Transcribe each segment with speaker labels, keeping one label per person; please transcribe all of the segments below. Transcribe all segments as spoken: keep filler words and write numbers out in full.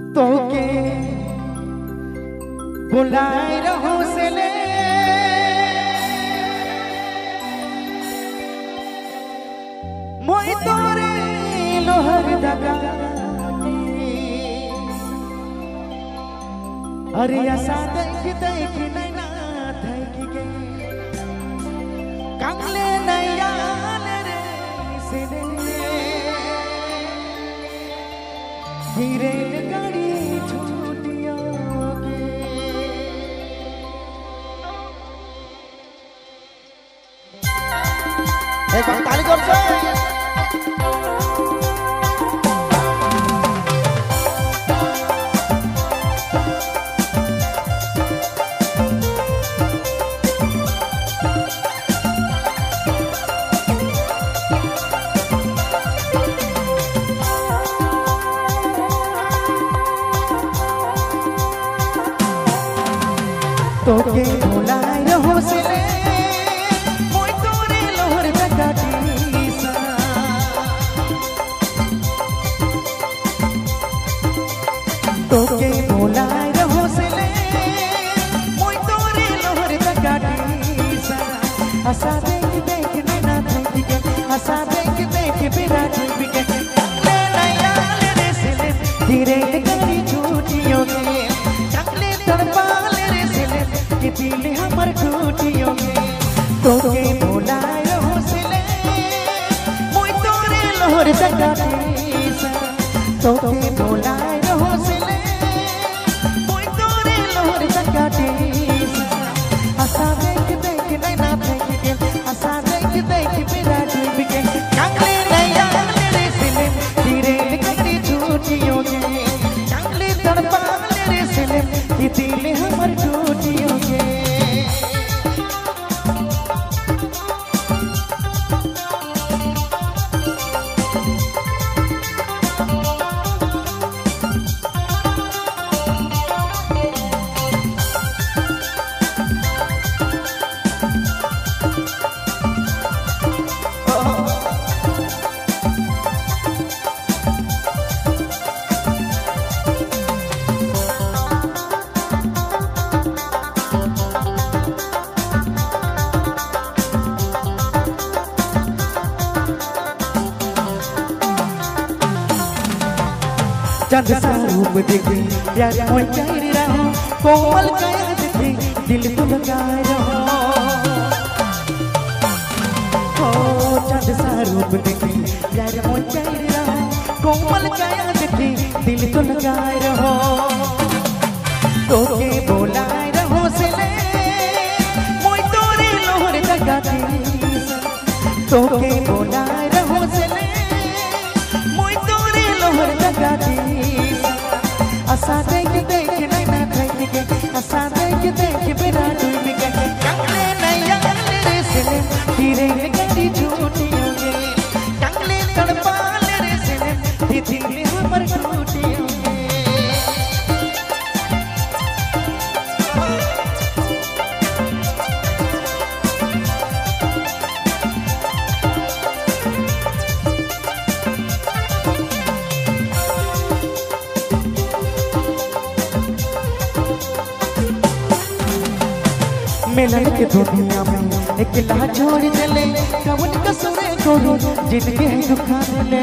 Speaker 1: तो के बुलाए रहो से ले मोई तोरे लोहर दगा अरे ऐसा देख देख नैना देख के कंगले नैया रे से गिरे गाड़ी छूटिया एक बार ताली जोर से तो के बुलाए रहो से ले मोई तोरे लोहर दगा सा तो के बुलाए रहो से ले मोई तोरे लोहर दगा सा आशा देख देख नैना देख के आशा देख देख बिना डूब के ले नैया रे से ले धीरे गाड़ी छूटियों के चकले तड़पा कि दिल हमर टूटियों तो के बुलाए रहो से ले मोई तोरे लोहर दगा सा तो के बुलाए रहो से ले मोई तोरे लोहर दगा सा आशा देख देख नैना देख के आशा देख देख बिना डूब के कंगले नैया रे से ले धीरे गति टूटियों के कंगले तड़पा रे से ले कि दिल हमर टूटियों चंद सा रूप देखे यार मोई चाह रहा कोमल काया देखे दिल तो लगाए रहो ओ चंद सा रूप देखे यार मोई चाह रहा कोमल काया देखे दिल तो लगाए रहो तो के बुलाए रहो से ले मोई तोरे लोहर दगा सा तो के बुलाए रहो से ले मोई तोरे लोहर दगा आशा देख देख नैना देख के आशा देख देख बिना डूब के कंगले नैया रे से ले धीरे गाड़ी छूटियों के कंगले तड़पा रे से ले धीरे हमर टूटियों मिलन के दुनिया में एक ला छोड़ चले कवन कसुरे छोड़ो जिनके है दुखा दिले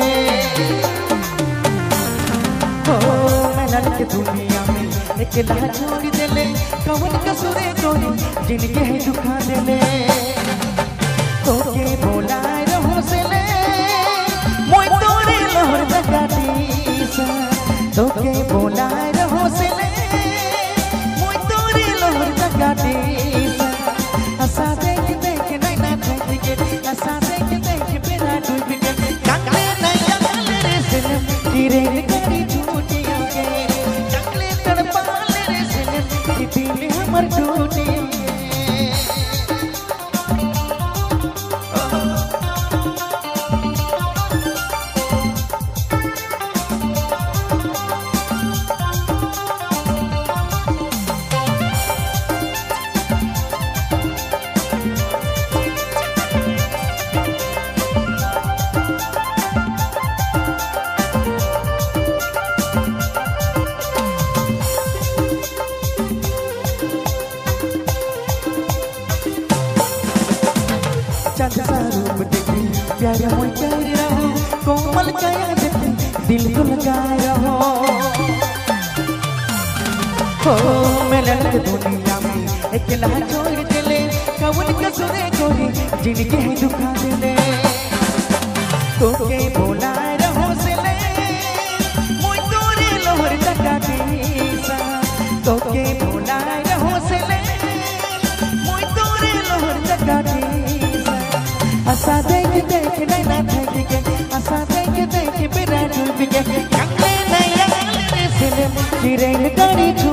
Speaker 1: ओ मिलन के दुनिया में एक ला छोड़ चले कवन कसुरे छोड़ो जिनके है दुखा दिले तो के बुलाए रहो से ले मोई तोरे लोहर दगा सा तो के बुलाए रहो से ले मोई तोरे लोहर दगा आशा देख देख नैना देख के आशा देख देख बिना डूब के कंगले नैया रे से ले गिरे गाड़ी छूटियों के कंगले तड़पा रे से ले कि दिल हमर टूटियों प्यार मुई कर रहो कोमल काया जते दिल को लगाए रहो हो मिलन दुनिया में अकेला छोड़ देले कवन कसुरे कोई जिनके है दुखा देले तो के बोला रहो से ले मुई तोरे लोहर तकाटी सा तो के बोला रहो से ले मुई तोरे लोहर तकाटी सा आशा देख देख नैना थक के आशा देख देख बिना डूब के कंगले नया से ले रेल गाड़ी